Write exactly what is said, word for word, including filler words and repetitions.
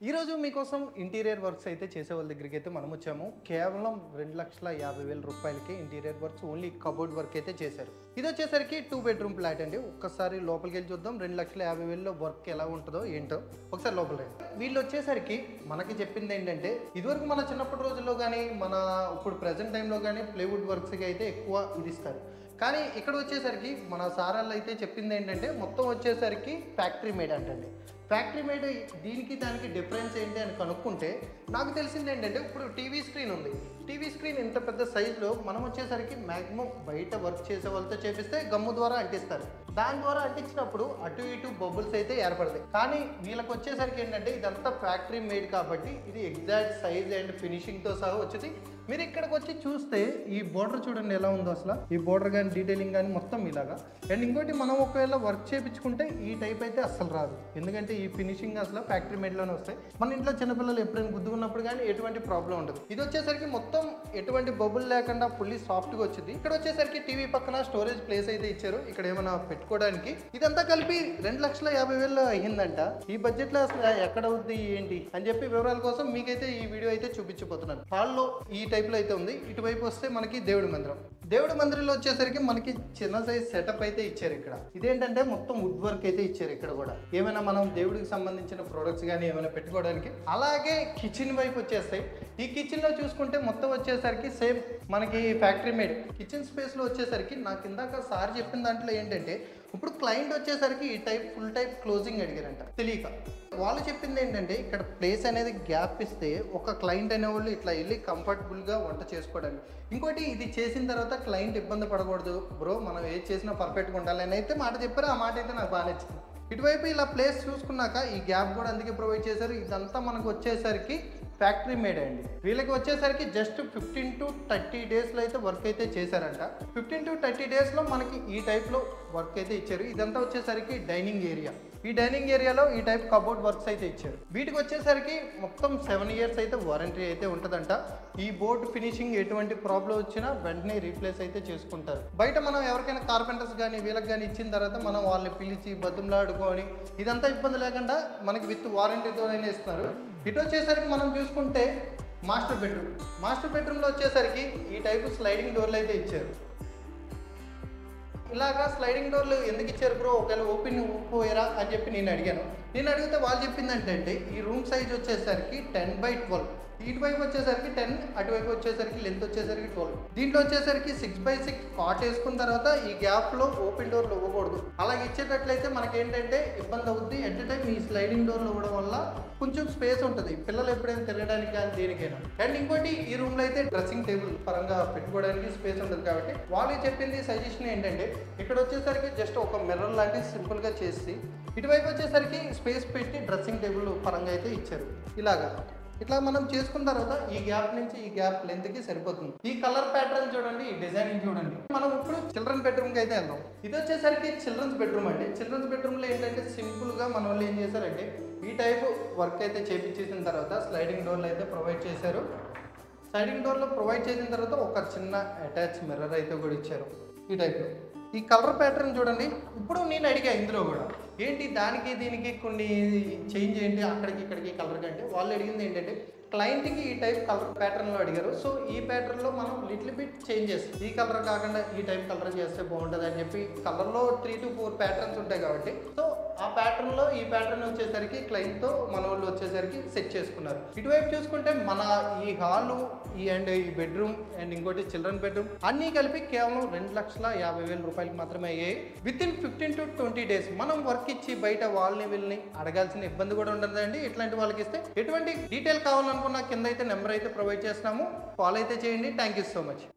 ఈ రోజు మీకోసం ఇంటీరియర్ వర్క్స్ అయితే చేసే వాళ్ళ దగ్గరికి అయితే మనం వచ్చాము. కేవలం రెండు లక్షల యాభై వేల రూపాయలకి interior works only cupboard work అయితే చేశారు. ఇది వచ్చేసరికి టూ బెడ్రూమ్ ఫ్లాట్ అండి. ఒక్కసారి లోపలికి వెళ్ళి చూద్దాం రెండు లక్షల యాభై వేలలో వర్క్ ఎలా ఉంటుందో ఏంటో ఒకసారి లోపల రండి. వీళ్ళు వచ్చేసరికి మనకి చెప్పింది ఏంటంటే ఇదివరకు మన చిన్నప్పటి రోజుల్లో కానీ మన ఇప్పుడు ప్రజెంట్ టైంలో కానీ ప్లేవుడ్ వర్క్స్కి అయితే ఎక్కువ ఇది ఇస్తారు. కానీ ఇక్కడ వచ్చేసరికి మన సారాల్లో అయితే చెప్పింది ఏంటంటే మొత్తం వచ్చేసరికి ఫ్యాక్టరీ మేడ్ అంటండి. ఫ్యాక్టరీ మేడ్ దీనికి దానికి డిఫరెన్స్ ఏంటి అని కనుక్కుంటే నాకు తెలిసింది ఏంటంటే ఇప్పుడు టీవీ స్క్రీన్ ఉంది. టీవీ స్క్రీన్ ఇంత పెద్ద సైజులో మనం వచ్చేసరికి మ్యాక్సిమం బయట వర్క్ చేసే వాళ్ళతో చేపిస్తే గమ్ము ద్వారా అంటిస్తారు. దాని ద్వారా అంటించినప్పుడు అటు ఇటు బబుల్స్ అయితే ఏర్పడతాయి. కానీ వీళ్ళకి వచ్చేసరికి ఏంటంటే ఇదంతా ఫ్యాక్టరీ మేడ్ కాబట్టి ఇది ఎగ్జాక్ట్ సైజ్ అండ్ ఫినిషింగ్తో సహా వచ్చేది. మీరు ఇక్కడికి వచ్చి చూస్తే ఈ బోర్డర్ చూడండి ఎలా ఉందో అసలు. ఈ బోర్డర్ కానీ డీటెయిలింగ్ కానీ మొత్తం ఇలాగా. అండ్ ఇంకోటి మనం ఒకవేళ వర్క్ చేయించుకుంటే ఈ టైప్ అయితే అస్సలు రాదు. ఎందుకంటే ఈ ఫినిషింగ్ అసలు ఫ్యాక్టరీ మేడ్లోనే వస్తాయి. మన ఇంట్లో చిన్నపిల్లలు ఎప్పుడైనా గుద్దుకున్నప్పుడు కానీ ఎటువంటి ప్రాబ్లం ఉండదు. ఇది వచ్చేసరికి మొత్తం ఎటువంటి బబుల్ లేకుండా ఫుల్లీ సాఫ్ట్గా వచ్చింది. ఇక్కడ వచ్చేసరికి టీవీ పక్కన స్టోరేజ్ ప్లేస్ అయితే ఇచ్చారు. ఇక్కడ ఏమైనా పెట్టుకోవడానికి. ఇదంతా కలిపి రెండు లక్షల యాభై వేలు అయ్యిందంట. ఈ బడ్జెట్ లో అసలు ఎక్కడ అవుద్ది ఏంటి అని చెప్పి వివరాల కోసం మీకైతే ఈ వీడియో అయితే చూపించబోతున్నాను. హాల్లో ఈ టైప్ లో అయితే ఉంది. ఇటువైపు వస్తే మనకి దేవుడి మందిరం. దేవుడి మందిరంలో వచ్చేసరికి మనకి చిన్న సైజ్ సెటప్ అయితే ఇచ్చారు. ఇక్కడ ఇదేంటంటే మొత్తం వుడ్ వర్క్ అయితే ఇచ్చారు. ఇక్కడ కూడా ఏమైనా మనం దేవుడికి సంబంధించిన ప్రొడక్ట్స్ కానీ ఏమైనా పెట్టుకోవడానికి. అలాగే కిచెన్ వైపు వచ్చేస్తాయి. ఈ కిచెన్ లో చూసుకుంటే మొత్తం వచ్చేసరికి సేమ్ మనకి ఫ్యాక్టరీ మేడ్. కిచెన్ స్పేస్ లో వచ్చేసరికి నాకు ఇందాక సార్ చెప్పిన దాంట్లో ఏంటంటే ఇప్పుడు క్లయింట్ వచ్చేసరికి ఈ టైప్ ఫుల్ టైప్ క్లోజింగ్ అడిగారంట. తెలియక వాళ్ళు చెప్పింది ఏంటంటే ఇక్కడ ప్లేస్ అనేది గ్యాప్ ఇస్తే ఒక క్లయింట్ అనేవాళ్ళు ఇట్లా వెళ్ళి కంఫర్టబుల్గా వంట చేసుకోవడానికి. ఇంకోటి ఇది చేసిన తర్వాత క్లయింట్ ఇబ్బంది పడకూడదు బ్రో, మనం ఏది చేసినా పర్ఫెక్ట్గా ఉండాలి అని అయితే మాట చెప్పారు. ఆ మాట అయితే నాకు బాగా నచ్చింది. ఇటువైపు ఇలా ప్లేస్ చూసుకున్నాక ఈ గ్యాప్ కూడా అందుకే ప్రొవైడ్ చేశారు. ఇదంతా మనకు వచ్చేసరికి ఫ్యాక్టరీ మేడ్ అండి. వీళ్ళకి వచ్చేసరికి జస్ట్ ఫిఫ్టీన్ టు థర్టీ డేస్లో అయితే వర్క్ అయితే చేశారంట. ఫిఫ్టీన్ టు థర్టీ డేస్లో మనకి ఈ టైప్లో వర్క్ అయితే ఇచ్చారు. ఇదంతా వచ్చేసరికి డైనింగ్ ఏరియా. ఈ డైనింగ్ ఏరియాలో ఈ టైప్ కబోర్డ్ వర్క్స్ అయితే ఇచ్చారు. వీటికి వచ్చేసరికి మొత్తం సెవెన్ ఇయర్స్ అయితే వారంటీ అయితే ఉంటుందంట. ఈ బోర్డ్ ఫినిషింగ్ ఎటువంటి ప్రాబ్లం వచ్చినా వెంటనే రీప్లేస్ అయితే చేసుకుంటారు. బయట మనం ఎవరికైనా కార్పెంటర్స్ కానీ వీళ్ళకి కానీ ఇచ్చిన తర్వాత మనం వాళ్ళని పిలిచి బతుములాడుకొని ఇదంతా ఇబ్బంది లేకుండా మనకి విత్ వారంటీతో ఇస్తున్నారు. ఇటు వచ్చేసరికి మనం చూసుకుంటే మాస్టర్ బెడ్రూమ్. మాస్టర్ బెడ్రూమ్లో వచ్చేసరికి ఈ టైపు స్లైడింగ్ డోర్లు అయితే ఇచ్చారు. ఇలాగా స్లైడింగ్ డోర్లు ఎందుకు ఇచ్చారు బ్రో, ఒకవేళ ఓపెన్ పోయారా అని చెప్పి నేను అడిగాను. నేను అడిగితే వాళ్ళు చెప్పింది ఏంటంటే ఈ రూమ్ సైజ్ వచ్చేసరికి టెన్ బై ట్వెల్వ్. ఇటువైపు వచ్చేసరికి టెన్, అటువైపు వచ్చేసరికి లెంత్ వచ్చేసరికి ట్వెల్వ్. దీంట్లో వచ్చేసరికి సిక్స్ బై సిక్స్ కాట్ వేసుకున్న తర్వాత ఈ గ్యాప్లో ఓపెన్ డోర్లు ఇవ్వకూడదు. అలాగే ఇచ్చేటట్లయితే మనకేంటంటే ఇబ్బంది అవుద్ది. ఎట్ టైం ఈ స్లైడింగ్ డోర్లు ఇవ్వడం వల్ల కొంచెం స్పేస్ ఉంటుంది పిల్లలు ఎప్పుడైనా తిరగడానికి కానీ దేనికైనా. అండ్ ఇంకోటి ఈ రూమ్లో అయితే డ్రెస్సింగ్ టేబుల్ పరంగా పెట్టుకోవడానికి స్పేస్ ఉంటుంది కాబట్టి వాళ్ళు చెప్పింది సజెషన్ ఏంటంటే ఇక్కడ వచ్చేసరికి జస్ట్ ఒక మిర్రర్ లాంటి సింపుల్గా చేసి ఇటువైపు వచ్చేసరికి స్పేస్ పెట్టి డ్రెస్సింగ్ టేబుల్ పరంగా అయితే ఇచ్చారు. ఇలాగా ఇట్లా మనం చేసుకున్న తర్వాత ఈ గ్యాప్ నుంచి ఈ గ్యాప్ లెంత్ కి సరిపోతుంది. ఈ కలర్ ప్యాటర్న్ చూడండి, ఈ డిజైనింగ్ చూడండి. మనం ఇప్పుడు చిల్డ్రన్ బెడ్రూమ్ కి అయితే వెళ్దాం. ఇది వచ్చేసరికి చిల్డ్రన్స్ బెడ్రూమ్ అండి. చిల్డ్రన్స్ బెడ్రూమ్ లో ఏంటంటే సింపుల్ గా మన వాళ్ళు ఏం చేశారంటే ఈ టైప్ వర్క్ అయితే చేపించేసిన తర్వాత స్లైడింగ్ డోర్లు అయితే ప్రొవైడ్ చేశారు. స్లైడింగ్ డోర్లో ప్రొవైడ్ చేసిన తర్వాత ఒక చిన్న అటాచ్ మిర్రర్ అయితే కూడా ఇచ్చారు. ఈ టైప్లో ఈ కలర్ ప్యాటర్న్ చూడండి. ఇప్పుడు నేను అడిగా ఇందులో కూడా ఏంటి దానికి దీనికి కొన్ని చేంజ్ ఏంటి అక్కడికి ఇక్కడికి కలర్ కంటే వాళ్ళు అడిగింది ఏంటంటే క్లయింట్కి ఈ టైప్ కలర్ ప్యాటర్న్లో అడిగారు. సో ఈ ప్యాటర్న్లో మనం లిటిల్ బిట్ చేంజెస్ ఈ కలర్ కాకుండా ఈ టైప్ కలర్ చేస్తే బాగుంటుంది అని చెప్పి కలర్లో త్రీ టు ఫోర్ ప్యాటర్న్స్ ఉంటాయి కాబట్టి సో ఆ ప్యాటర్న్లో ఈ ప్యాటర్న్ వచ్చేసరికి క్లయింట్తో మన వాళ్ళు వచ్చేసరికి సెట్ చేసుకున్నారు. ఇటువైపు చూసుకుంటే మన ఈ హాలు ఈ అండ్ ఈ బెడ్రూమ్ అండ్ ఇంకోటి చిల్డ్రన్ బెడ్రూమ్ అన్నీ కలిపి కేవలం రెండు లక్షల యాభై వేల రూపాయలకి మాత్రమే అయ్యాయి. With in fifteen to twenty days మనం వర్క్ ఇచ్చి బయట వాళ్ళని వీళ్ళని అడగాల్సిన ఇబ్బంది కూడా ఉండదండి. ఇట్లాంటి వాళ్ళకి ఇస్తే ఎటువంటి డీటెయిల్ కావాలనుకున్నా కింద అయితే నెంబర్ అయితే ప్రొవైడ్ చేస్తున్నాము. ఫాలో అయితే చేయండి. Thank you so much.